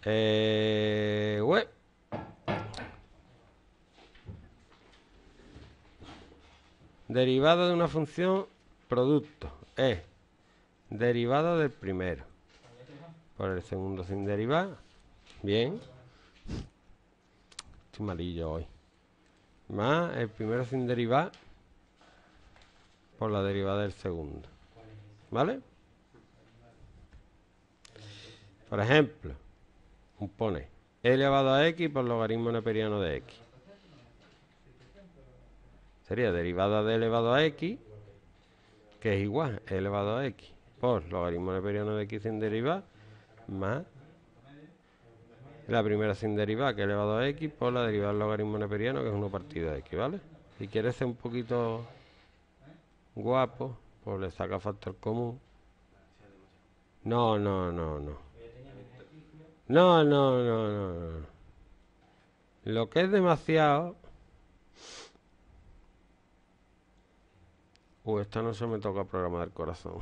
Web. Derivada de una función producto es derivada del primero por el segundo sin derivar. Bien. Estoy malillo hoy. Más el primero sin derivar por la derivada del segundo. ¿Vale? Por ejemplo, pone e elevado a x por logaritmo neperiano de x. Sería derivada de elevado a x, que es igual e elevado a x por logaritmo neperiano de x sin derivar, más la primera sin derivar, que es elevado a x, por la derivada del logaritmo neperiano, que es 1 partido de x, ¿vale? Si quieres ser un poquito guapo, pues le saca factor común. No. No. Lo que es demasiado... esta no se me toca programar el corazón.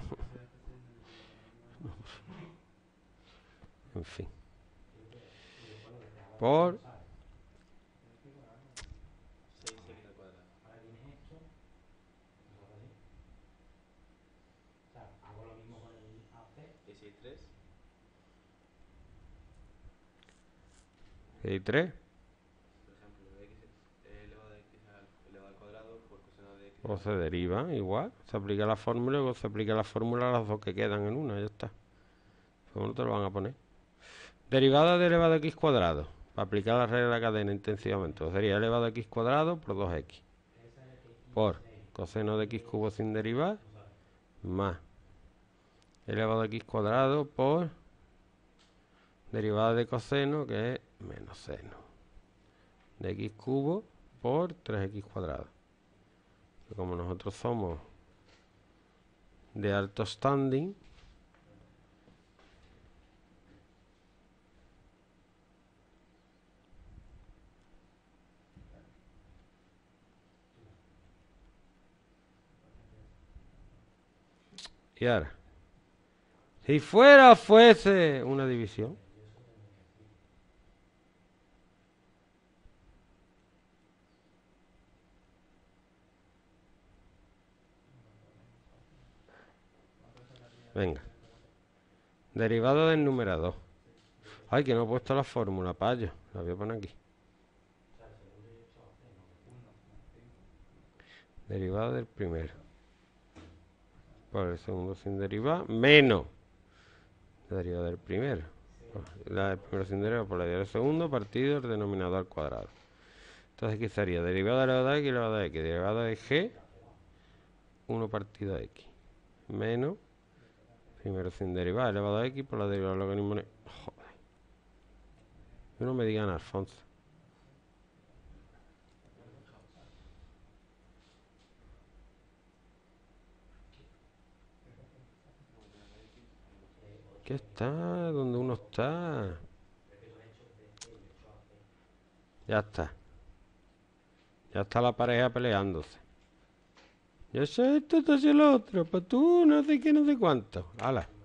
En fin. Por... ¿Y 3? O se deriva igual. Se aplica la fórmula y luego se aplica la fórmula a las dos que quedan en una. Ya está. ¿Cómo te lo van a poner? Derivada de elevado a x cuadrado. Para aplicar la regla de la cadena intensivamente. O sería elevado a x cuadrado por 2x. Por coseno de x cubo sin derivar. Más elevado a x cuadrado por derivada de coseno, que es menos seno de x cubo por 3x cuadrado. Que como nosotros somos de alto standing, y ahora, si fuese una división, venga, derivada del numerador. Ay, que no he puesto la fórmula, payo. La voy a poner aquí. Derivada del primero por el segundo sin derivar, menos la derivada del primero. La del primero sin derivar por la derivada del segundo partido el denominador al cuadrado. Entonces aquí sería derivada de elevada a x, elevada a x, derivada de g, 1 partido a x, menos primero sin derivar, elevado a x por la derivada del logaritmo. Joder. Que no me digan Alfonso. ¿Qué está? ¿Dónde uno está? Ya está. Ya está la pareja peleándose. Yo sé esto, tú haces lo otro. Pues tú no sé qué, no sé cuánto. ¡Hala!